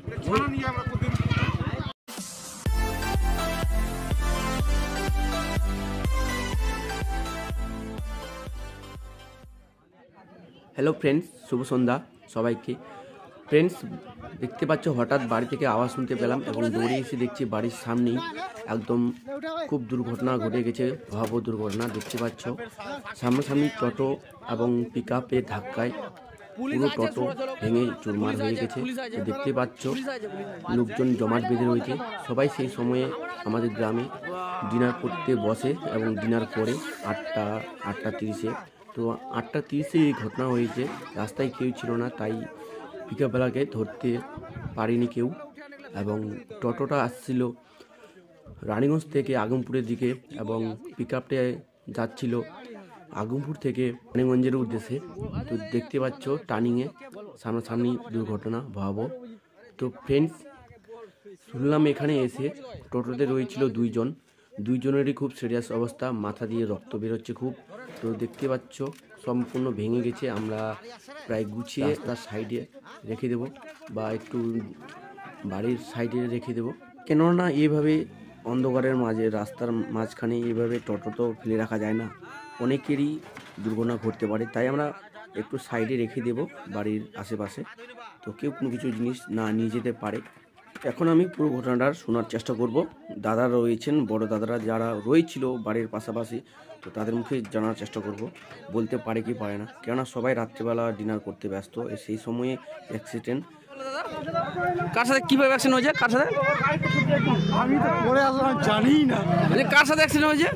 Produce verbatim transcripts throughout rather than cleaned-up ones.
Hello friends, শুভ সন্ধ্যা সবাইকে। Friends, দেখতে পাচ্ছ হঠাৎ বাড়ি থেকে আওয়াজ শুনতে পেলাম এবং দৌড়ে এসে দেখছি বাড়ির সামনেই একদম খুব দুর্ঘটনা ঘটে গেছে, ভয়াবহ দুর্ঘটনা। দেখতে পাচ্ছ সামনাসামনি টোটো এবং পিক আপের ধাক্কায় পুরো টোটো ভেঙে চুরমার হয়ে গেছে। দেখতে পাচ্ছ লোকজন জমাট বেঁধে রয়েছে। সবাই সেই সময়ে আমাদের গ্রামে ডিনার করতে বসে এবং ডিনার করে আটটা আটটা তিরিশে তো আটটা তিরিশে এই ঘটনা হয়েছে। রাস্তায় কেউ ছিল না, তাই পিকআপওয়ালাকে ধরতে পারিনি কেউ। এবং টোটোটা আসছিল রানীগঞ্জ থেকে আগমপুরের দিকে এবং পিকআপটা যাচ্ছিল আগমপুর থেকে রানীগঞ্জের উদ্দেশ্যে। তো দেখতে পাচ্ছ টার্নিংয়ে সামনাসামনি দুর্ঘটনা ভয়াবহ। তো ফ্রেন্ডস, শুনলাম এখানে এসে টোটোতে রয়েছিল দুইজন দুইজনেরই খুব সিরিয়াস অবস্থা, মাথা দিয়ে রক্ত বেরোচ্ছে খুব। তো দেখতে পাচ্ছ সম্পূর্ণ ভেঙে গেছে। আমরা প্রায় গুছিয়ে তার সাইডে রেখে দেব বা একটু বাড়ির সাইডে রেখে দেব, কেননা এইভাবে অন্ধকারের মাঝে রাস্তার মাঝখানে এইভাবে টোটো তো ফেলে রাখা যায় না, অনেকেরই দুর্ঘটনা ঘটতে পারে। তাই আমরা একটু সাইডে রেখে দেব বাড়ির আশেপাশে, তো কেউ কোনো কিছু জিনিস না নিয়ে যেতে পারে। এখন আমি পুরো ঘটনাটার শোনার চেষ্টা করব। দাদারা রয়েছেন, বড় দাদারা যারা রয়েছিল বাড়ির পাশাপাশি, তো তাদের মুখে জানার চেষ্টা করব বলতে পারে কি পারে না, কেননা সবাই রাত্রিবেলা ডিনার করতে ব্যস্ত। সেই সময়ে অ্যাক্সিডেন্ট। কার সাথে কিভাবে অ্যাক্সিডেন্ট হয়েছে? কার সাথে আমি তো পরে আসলে জানি না মানে কার সাথে অ্যাক্সিডেন্ট হয়েছে?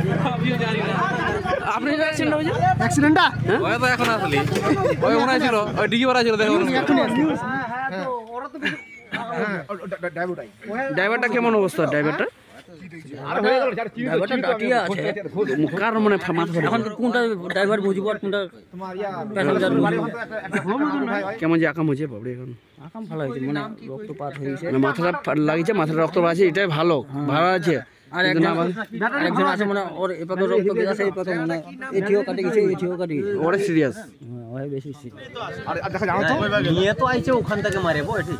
আপনি অ্যাক্সিডেন্ট হয়েছে? অ্যাক্সিডেন্টটা ওই তো এখন আসলে ওই মনে ছিল ওই ডিগি ভরা ছিল দেখো। ড্রাইভারটা কেমন অবস্থা? ড্রাইভারটা কার মানে এখন কোনটা ড্রাইভার বুঝবো আর কোনটা প্যাসেঞ্জার কেমন যে আকাম হয়েছে বাবরে? এখন আকাম ভালো হয়েছে, মানে রক্তপাত হয়েছে, মাথাটা লাগিয়েছে, মাথাটা রক্ত আছে, এটাই ভালো ভালো আছে। আর একজন আছে মানে ওর এপাকে রক্ত বেরাছে, এই পাকে মানে এটিও কাটে গেছে, এটিও কাটে গেছে, ওরে সিরিয়াস, ওই বেশি সিরিয়াস। আর দেখা যাও তো নিয়ে তো আইছে ওখান থেকে মারেবো এটি।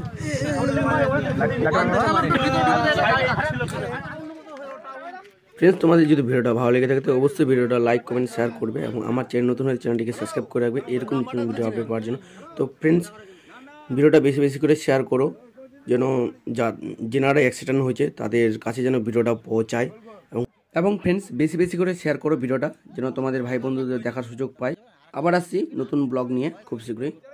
ফ্রেন্ডস, তোমাদের যদি ভিডিওটা ভালো লেগে থাকে তো অবশ্যই ভিডিওটা লাইক কমেন্ট শেয়ার করবে এবং আমার চ্যানেল নতুন হলে চ্যানেলটিকে সাবস্ক্রাইব করে রাখবে এরকম নতুন ভিডিও আপলোড পাওয়ার জন্য। তো ফ্রেন্ডস, ভিডিওটা বেশি বেশি করে শেয়ার করো, যেন যা যেনারা অ্যাক্সিডেন্ট হয়েছে তাদের কাছে যেন ভিডিওটা পৌঁছায়। এবং এবং ফ্রেন্ডস, বেশি বেশি করে শেয়ার করো ভিডিওটা, যেন তোমাদের ভাই বন্ধুদের দেখার সুযোগ পায়। আবার আসছি নতুন ব্লগ নিয়ে খুব শীঘ্রই।